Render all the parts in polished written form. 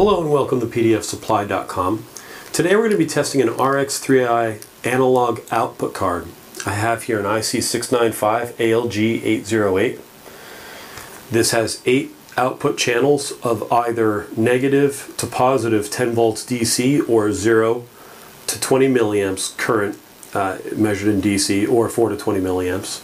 Hello and welcome to pdfsupply.com. Today we're going to be testing an RX3i analog output card. I have here an IC695ALG808. This has 8 output channels of either negative to positive 10 volts DC or 0 to 20 milliamps current measured in DC, or 4 to 20 milliamps.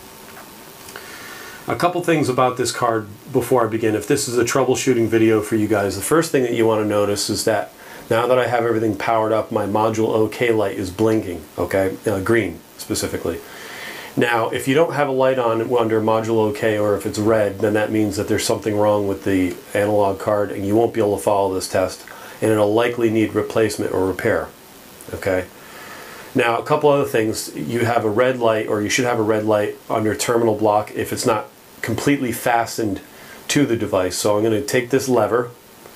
A couple things about this card before I begin. If this is a troubleshooting video for you guys, the first thing that you want to notice is that now that I have everything powered up, my module OK light is blinking, okay? Green specifically. Now, if you don't have a light on under module OK, or if it's red, then that means that there's something wrong with the analog card and you won't be able to follow this test, and it'll likely need replacement or repair, okay? Now, a couple other things. You have a red light, or you should have a red light under terminal block if it's not completely fastened to the device. So I'm going to take this lever,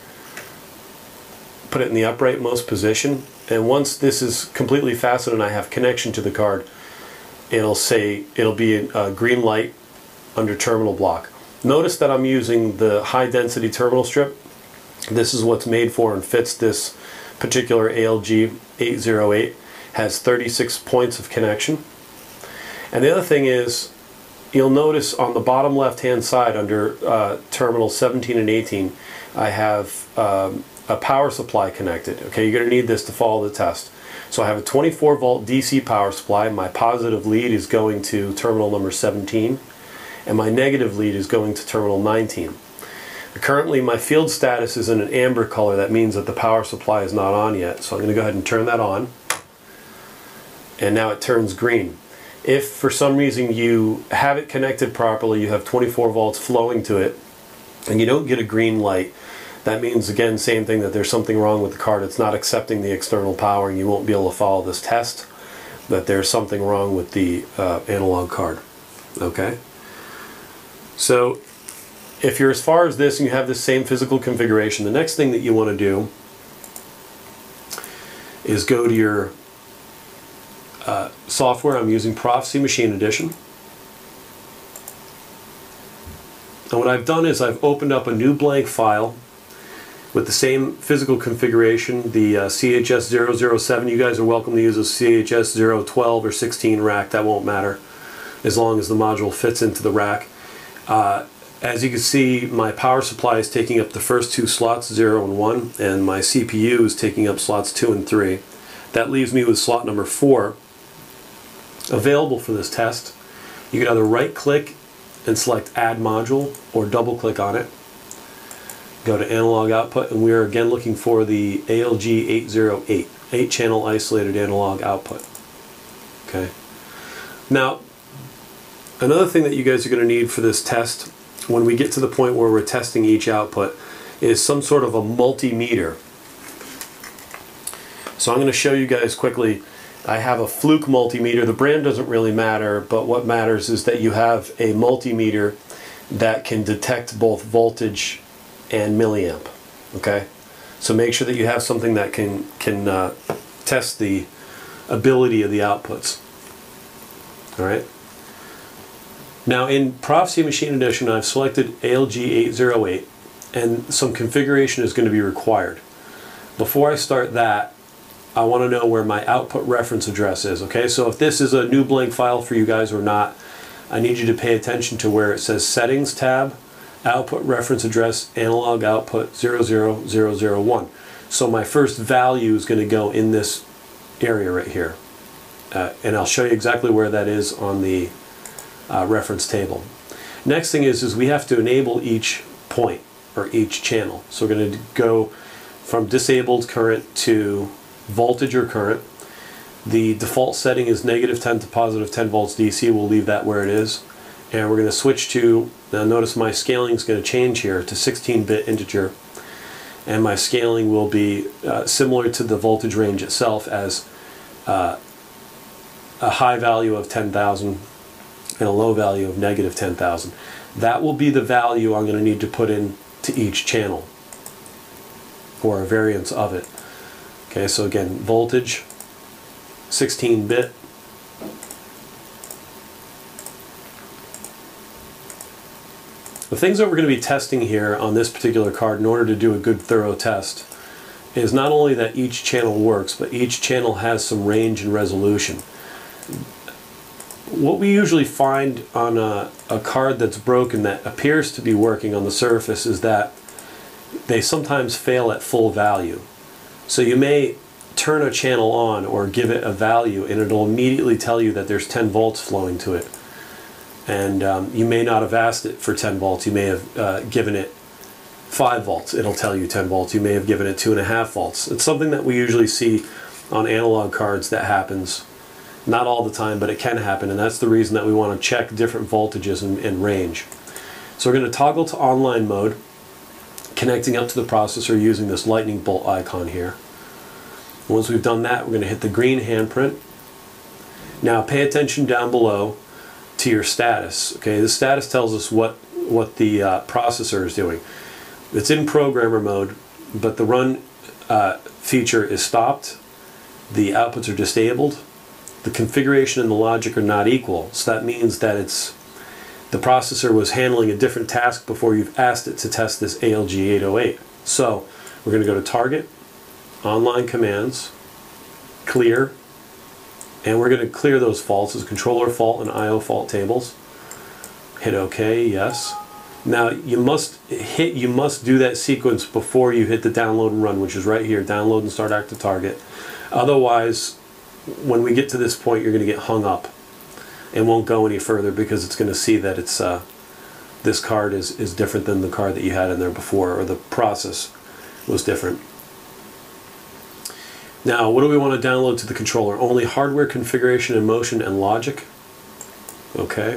put it in the uprightmost position, and once this is completely fastened and I have connection to the card, it'll be a green light under terminal block. Notice that I'm using the high density terminal strip. This is what's made for and fits this particular ALG808. Has 36 points of connection. And the other thing is, you'll notice on the bottom left hand side under terminals 17 and 18, I have a power supply connected. Okay, you're going to need this to follow the test. So I have a 24 volt DC power supply. My positive lead is going to terminal number 17, and my negative lead is going to terminal 19. Currently my field status is in an amber color. That means that the power supply is not on yet. So I'm going to go ahead and turn that on. And now it turns green. If for some reason you have it connected properly, you have 24 volts flowing to it, and you don't get a green light, that means, again, same thing, that there's something wrong with the card. It's not accepting the external power and you won't be able to follow this test, that there's something wrong with the analog card. Okay? So if you're as far as this and you have the same physical configuration, the next thing that you want to do is go to your software. I'm using Proficy Machine Edition. And what I've done is I've opened up a new blank file with the same physical configuration, the CHS007. You guys are welcome to use a CHS012 or 16 rack. That won't matter as long as the module fits into the rack. As you can see, my power supply is taking up the first 2 slots, 0 and 1, and my CPU is taking up slots 2 and 3. That leaves me with slot number 4 available for this test. You can either right click and select add module, or double click on it, go to analog output, and we are again looking for the ALG808, 8 channel isolated analog output. Okay. Now, another thing that you guys are going to need for this test, when we get to the point where we're testing each output, is some sort of a multimeter. So I'm going to show you guys quickly. I have a Fanuc multimeter. The brand doesn't really matter, but what matters is that you have a multimeter that can detect both voltage and milliamp. Okay, so make sure that you have something that can test the ability of the outputs. All right. Now in Proficy Machine Edition, I've selected ALG808, and some configuration is going to be required. Before I start that, I want to know where my output reference address is. Okay, so if this is a new blank file for you guys or not, I need you to pay attention to where it says Settings tab, Output Reference Address, Analog Output 00001. So my first value is going to go in this area right here. And I'll show you exactly where that is on the reference table. Next thing is we have to enable each point, or each channel. So we're going to go from disabled current to voltage or current. The default setting is -10 to +10 volts DC. We'll leave that where it is. And we're going to switch to, now notice my scaling is going to change here to 16-bit integer. And my scaling will be similar to the voltage range itself, as a high value of 10,000 and a low value of -10,000. That will be the value I'm going to need to put in to each channel, or a variance of it. Okay, so again, voltage, 16-bit, The things that we're going to be testing here on this particular card in order to do a good thorough test is not only that each channel works, but each channel has some range and resolution. What we usually find on a card that's broken that appears to be working on the surface is that they sometimes fail at full value. So you may turn a channel on or give it a value and it'll immediately tell you that there's 10 volts flowing to it. And you may not have asked it for 10 volts. You may have given it 5 volts. It'll tell you 10 volts. You may have given it 2.5 volts. It's something that we usually see on analog cards that happens. Not all the time, but it can happen, and that's the reason that we want to check different voltages and range. So we're going to toggle to online mode, connecting up to the processor using this lightning bolt icon here. Once we've done that, we're going to hit the green handprint. Now pay attention down below to your status. Okay, the status tells us what the processor is doing. It's in programmer mode, but the run feature is stopped. The outputs are disabled. The configuration and the logic are not equal. So that means that the processor was handling a different task before you've asked it to test this ALG808. So we're going to go to Target, Online Commands, Clear, and we're going to clear those faults as controller fault and IO fault tables. Hit OK, yes. Now you must do that sequence before you hit the download and run, which is right here, download and start active target. Otherwise, when we get to this point, you're going to get hung up and won't go any further because it's going to see that it's this card is different than the card that you had in there before, or the process was different. Now, what do we want to download to the controller? Only hardware configuration and motion and logic. Okay.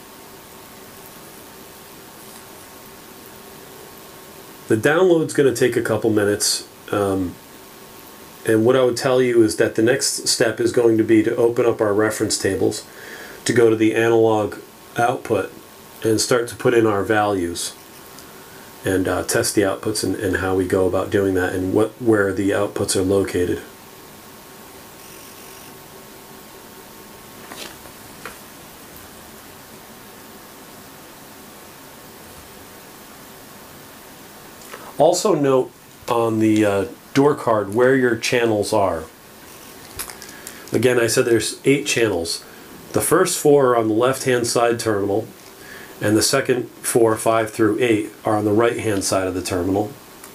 The download's going to take a couple minutes. And what I would tell you is that the next step is going to be to open up our reference tables, to go to the analog output and start to put in our values and test the outputs and how we go about doing that and where the outputs are located. Also note on the door card where your channels are. Again, I said there's 8 channels. The first 4 are on the left hand side terminal, and the second 4, 5 through 8 are on the right hand side of the terminal.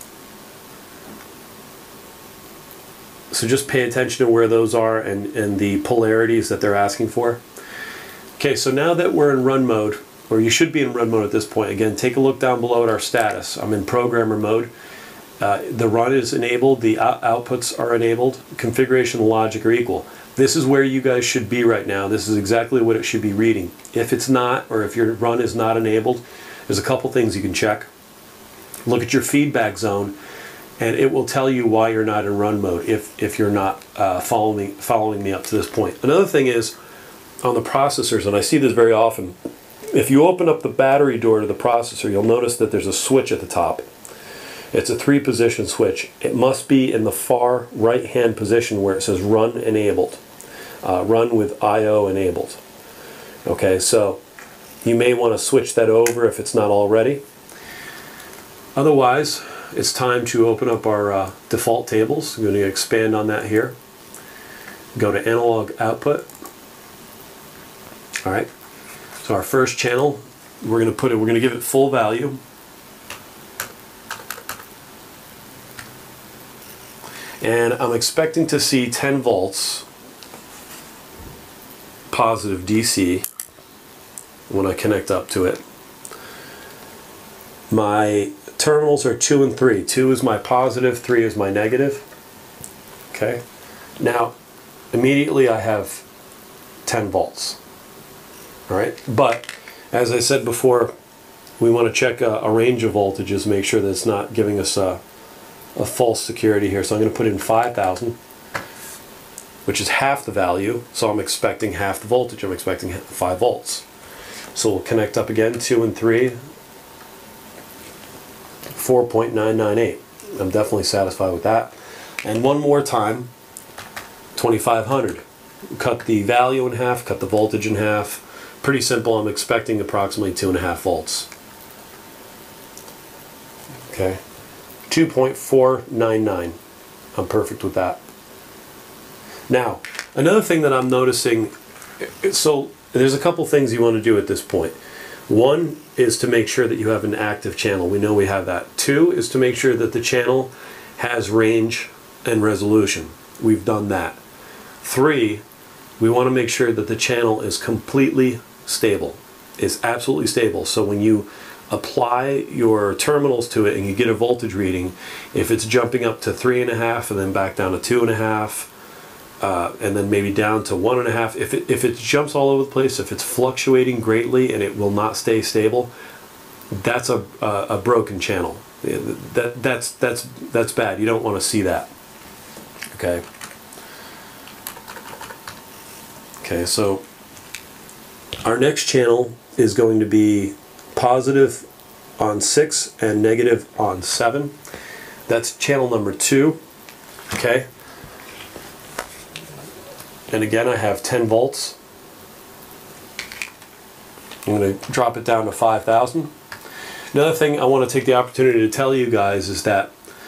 So just pay attention to where those are and the polarities that they're asking for. Okay, so now that we're in run mode, or you should be in run mode at this point, again, take a look down below at our status. I'm in programmer mode. The run is enabled, the outputs are enabled, configuration and logic are equal. This is where you guys should be right now. This is exactly what it should be reading. If it's not, or if your run is not enabled, there's a couple things you can check. Look at your feedback zone, and it will tell you why you're not in run mode if you're not following me up to this point. Another thing is, on the processors, and I see this very often, if you open up the battery door to the processor, you'll notice that there's a switch at the top. It's a 3-position switch. It must be in the far right-hand position where it says Run Enabled. Run with I/O enabled. Okay, so you may want to switch that over if it's not already. Otherwise, it's time to open up our default tables. I'm going to expand on that here. Go to Analog Output. All right. So our first channel, we're going to give it full value. And I'm expecting to see 10 volts positive DC when I connect up to it. My terminals are 2 and 3. 2 is my positive, 3 is my negative. Okay. Now, immediately I have 10 volts. All right. But as I said before, we want to check a range of voltages, make sure that it's not giving us a false security here. So I'm going to put in 5,000, which is half the value. So I'm expecting half the voltage. I'm expecting 5 volts. So we'll connect up again, 2 and 3, 4.998. I'm definitely satisfied with that. And one more time, 2,500. Cut the value in half, cut the voltage in half. Pretty simple. I'm expecting approximately 2.5 volts. Okay, 2.499. I'm perfect with that. Now, another thing that I'm noticing, so there's a couple things you want to do at this point. One is to make sure that you have an active channel. We know we have that. Two is to make sure that the channel has range and resolution. We've done that. Three, we want to make sure that the channel is completely stable. It's absolutely stable. So when you apply your terminals to it and you get a voltage reading, if it's jumping up to 3.5 and then back down to 2.5, and then maybe down to 1.5, if it jumps all over the place, if it's fluctuating greatly and it will not stay stable, that's a broken channel. That's bad. You don't want to see that. Okay. Okay, so our next channel is going to be positive on 6 and negative on 7. That's channel number 2. Okay. And again, I have 10 volts. I'm going to drop it down to 5,000. Another thing I want to take the opportunity to tell you guys is that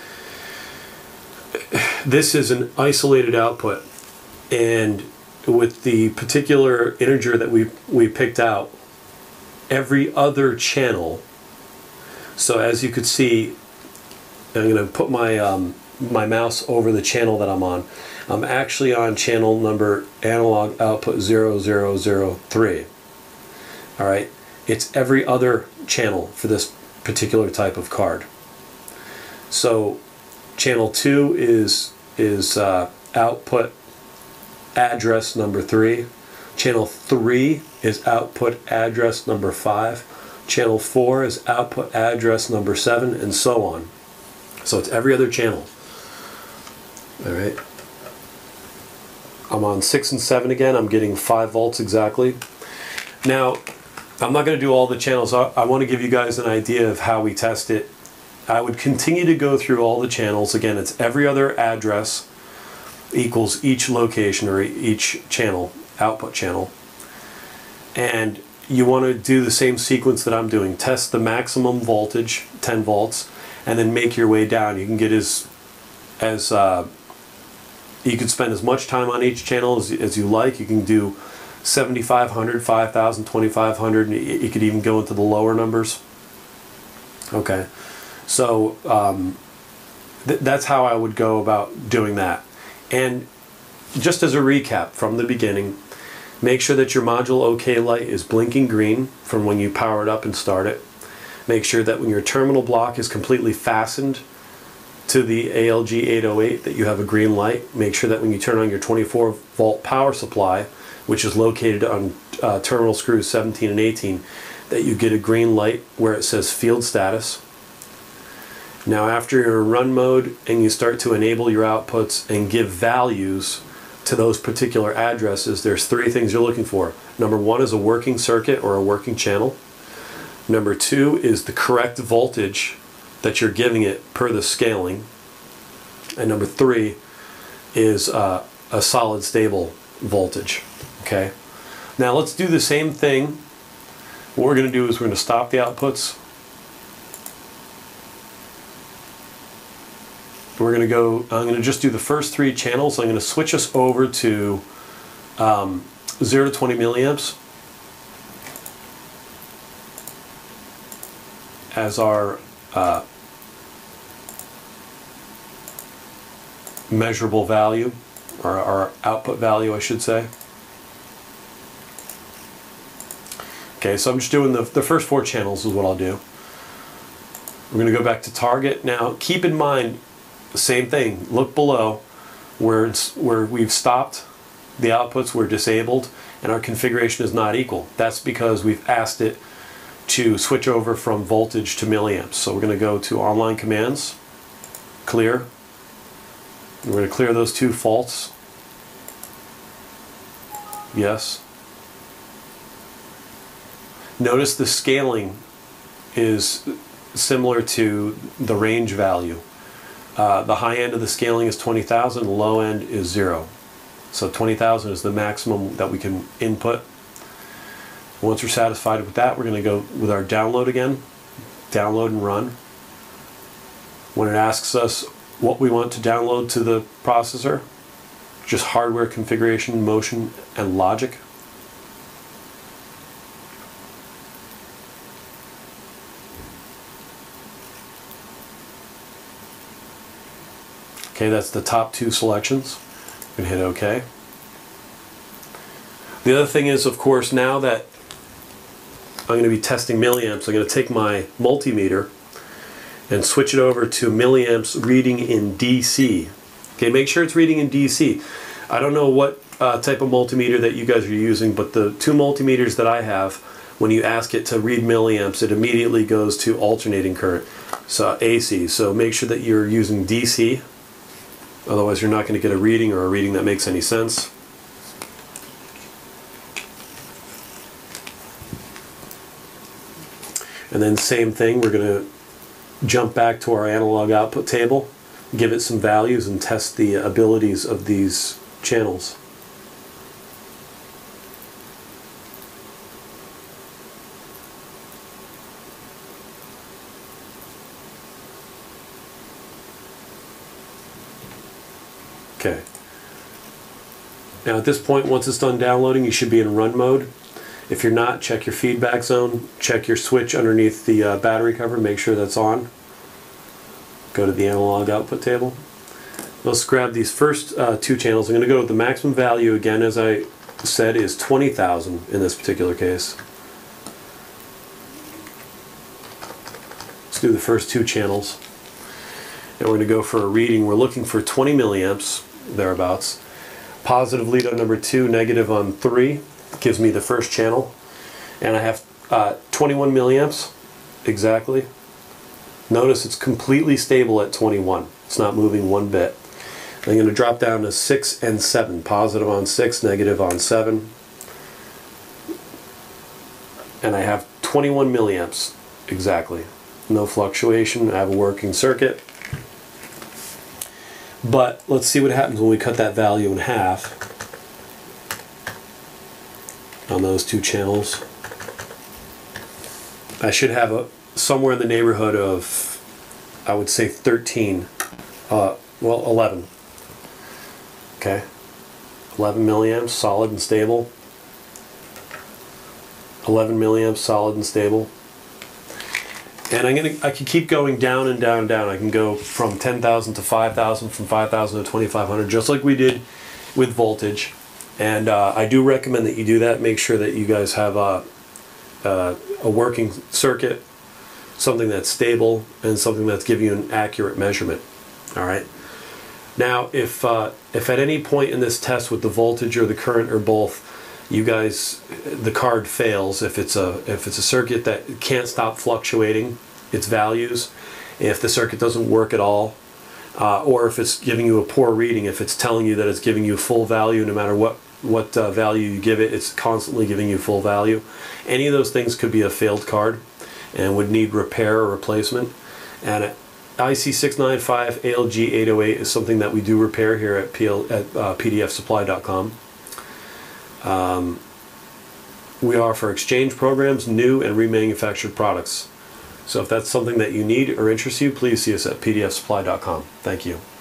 this is an isolated output, and with the particular integer that we picked out, every other channel, so as you could see, I'm going to put my my mouse over the channel that I'm on. I'm actually on channel number analog output 0003. All right, it's every other channel for this particular type of card. So channel 2 is output address number 3. Channel 3 is output address number 5. Channel 4 is output address number 7, and so on. So it's every other channel. All right. I'm on 6 and 7 again. I'm getting 5 volts exactly. Now, I'm not going to do all the channels. I want to give you guys an idea of how we test it. I would continue to go through all the channels. Again, it's every other address equals each location or each channel, output channel. And you want to do the same sequence that I'm doing. Test the maximum voltage, 10 volts, and then make your way down. You can get you can spend as much time on each channel as you like. You can do 7,500, 5,000, 2,500. You could even go into the lower numbers. Okay, so that's how I would go about doing that. And just as a recap from the beginning, make sure that your module OK light is blinking green from when you power it up and start it. Make sure that when your terminal block is completely fastened to the ALG808 that you have a green light. Make sure that when you turn on your 24 volt power supply, which is located on terminal screws 17 and 18, that you get a green light where it says field status. Now after you're in run mode and you start to enable your outputs and give values to those particular addresses, there's 3 things you're looking for. Number 1 is a working circuit or a working channel. Number 2 is the correct voltage that you're giving it per the scaling. And number 3 is a solid stable voltage. Okay. Now let's do the same thing. What we're going to do is we're going to stop the outputs. We're going to go, I'm going to just do the first 3 channels. I'm going to switch us over to 0 to 20 milliamps as our measurable value, or our output value, I should say. Okay, so I'm just doing the first 4 channels is what I'll do. We're going to go back to target. Now, keep in mind, the same thing. Look below where we've stopped the outputs, we're disabled, and our configuration is not equal. That's because we've asked it to switch over from voltage to milliamps. So we're going to go to online commands, clear. We're going to clear those 2 faults. Yes. Notice the scaling is similar to the range value. The high end of the scaling is 20,000, the low end is 0. So 20,000 is the maximum that we can input. Once we're satisfied with that, we're going to go with our download again. Download and run. when it asks us what we want to download to the processor, just hardware configuration, motion, and logic. Okay, that's the top two selections. You can hit OK. The other thing is, of course, now that I'm going to be testing milliamps, I'm going to take my multimeter and switch it over to milliamps reading in DC. Okay, make sure it's reading in DC. I don't know what type of multimeter that you guys are using, but the two multimeters that I have, when you ask it to read milliamps, it immediately goes to alternating current, so AC. So make sure that you're using DC. Otherwise, you're not going to get a reading, or a reading that makes any sense. And then same thing, we're going to jump back to our analog output table, give it some values, and test the abilities of these channels. Okay. Now at this point, once it's done downloading, you should be in run mode. If you're not, check your feedback zone, check your switch underneath the battery cover, make sure that's on. Go to the analog output table. Let's grab these first two channels. I'm going to go with the maximum value again, as I said, is 20,000 in this particular case. Let's do the first two channels. And we're going to go for a reading. We're looking for 20 milliamps, thereabouts. Positive lead on number 2, negative on 3. Gives me the first channel. And I have 21 milliamps, exactly. Notice it's completely stable at 21. It's not moving one bit. I'm going to drop down to 6 and 7. Positive on 6, negative on 7. And I have 21 milliamps, exactly. No fluctuation. I have a working circuit. But let's see what happens when we cut that value in half on those two channels. I should have somewhere in the neighborhood of, I would say 13, well 11. Okay, 11 milliamps, solid and stable. 11 milliamps, solid and stable. And I can keep going down and down and down. I can go from 10,000 to 5,000, from 5,000 to 2,500, just like we did with voltage. And I do recommend that you do that. Make sure that you guys have a working circuit, something that's stable, and something that's giving you an accurate measurement. All right. Now, if at any point in this test with the voltage or the current or both, you guys, the card fails, if it's a circuit that can't stop fluctuating its values, if the circuit doesn't work at all, or if it's giving you a poor reading, if it's telling you that it's giving you full value no matter what value you give it, it's constantly giving you full value. Any of those things could be a failed card and would need repair or replacement. And IC695ALG808 is something that we do repair here at pdfsupply.com. We offer exchange programs, new and remanufactured products. So if that's something that you need or interests you, please see us at pdfsupply.com. Thank you.